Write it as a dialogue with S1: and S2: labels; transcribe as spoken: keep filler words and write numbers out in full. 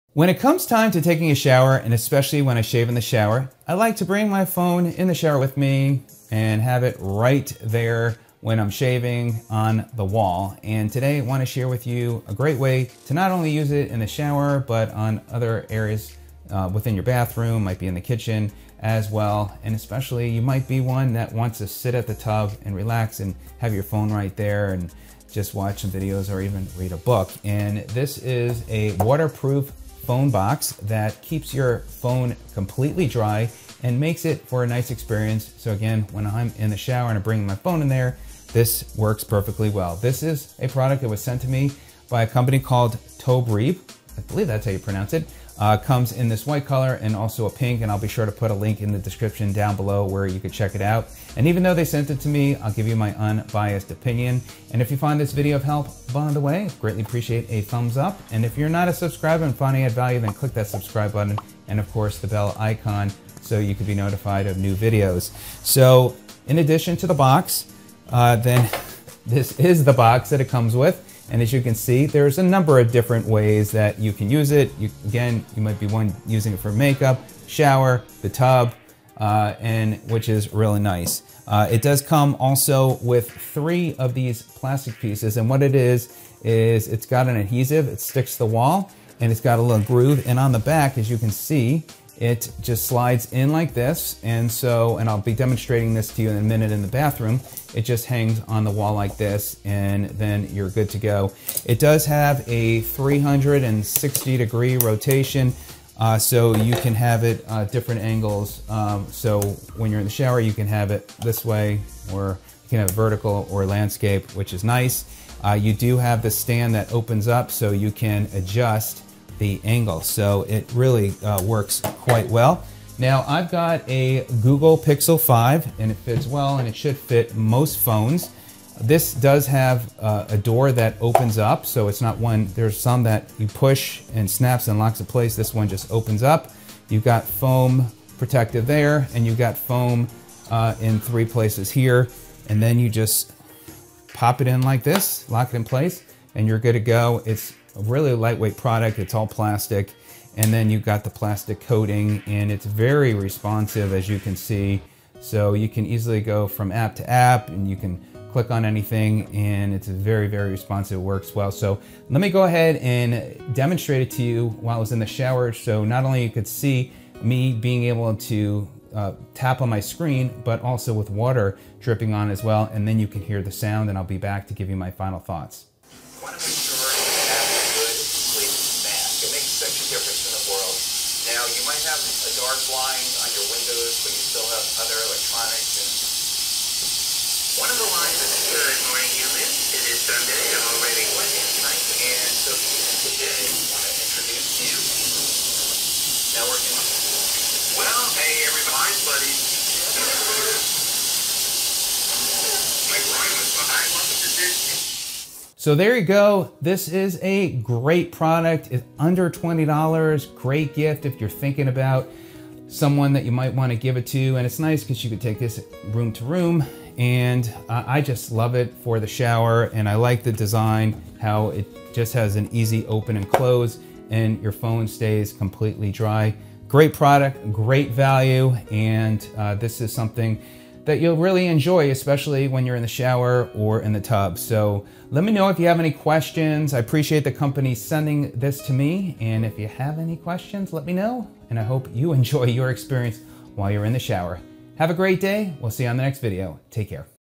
S1: When it comes time to taking a shower, and especially when I shave in the shower, I like to bring my phone in the shower with me and have it right there when I'm shaving on the wall. And today I want to share with you a great way to not only use it in the shower, but on other areas uh, within your bathroom, might be in the kitchen as well. And especially you might be one that wants to sit at the tub and relax and have your phone right there and just watch some videos or even read a book. And this is a waterproof phone box that keeps your phone completely dry and makes it for a nice experience. So again, when I'm in the shower and I bring my phone in there, this works perfectly well. This is a product that was sent to me by a company called Tobre. I believe that's how you pronounce it. Uh, comes in this white color and also a pink, and I'll be sure to put a link in the description down below where you could check it out. And even though they sent it to me, I'll give you my unbiased opinion. And if you find this video of help, by the way, greatly appreciate a thumbs up. And if you're not a subscriber and find I add value, then click that subscribe button and of course the bell icon so you can be notified of new videos. So in addition to the box, uh, then this is the box that it comes with. And as you can see, there's a number of different ways that you can use it. You, again, you might be one using it for makeup, shower, the tub, uh, and which is really nice. Uh, it does come also with three of these plastic pieces. And what it is, is it's got an adhesive, it sticks to the wall, and it's got a little groove. And on the back, as you can see, it just slides in like this. And so, and I'll be demonstrating this to you in a minute in the bathroom. It just hangs on the wall like this, and then you're good to go. It does have a three hundred sixty degree rotation, uh, so you can have it uh, different angles. Um, so when you're in the shower, you can have it this way, or you can have vertical or landscape, which is nice. Uh, you do have the stand that opens up so you can adjust the angle. So it really uh, works quite well. Now I've got a Google Pixel five and it fits well, and it should fit most phones. This does have uh, a door that opens up, so it's not one, there's some that you push and snaps and locks in place. This one just opens up. You've got foam protective there, and you've got foam uh, in three places here. And then you just pop it in like this, lock it in place, and you're good to go. It's a really lightweight product. It's all plastic. And then you've got the plastic coating, and it's very responsive, as you can see. So you can easily go from app to app, and you can click on anything, and it's very, very responsive. It works well. So let me go ahead and demonstrate it to you while I was in the shower. So not only you could see me being able to uh, tap on my screen, but also with water dripping on as well. And then you can hear the sound, and I'll be back to give you my final thoughts.
S2: Now, you might have a dark blind on your windows, but you still have other electronics. And one of the lines is good morning, humans. It is Sunday. I'm already Wednesday night, and so today I want to introduce to you networking. Well, hey, everybody, buddy. My groin was behind. Welcome to Disney.
S1: So there you go. This is a great product. It's under twenty dollars. Great gift if you're thinking about someone that you might want to give it to. And it's nice because you could take this room to room. And uh, I just love it for the shower. And I like the design, how it just has an easy open and close, and your phone stays completely dry. Great product, great value. And uh, this is something that you'll really enjoy, especially when you're in the shower or in the tub. So let me know if you have any questions. I appreciate the company sending this to me. And if you have any questions, let me know. And I hope you enjoy your experience while you're in the shower. Have a great day. We'll see you on the next video. Take care.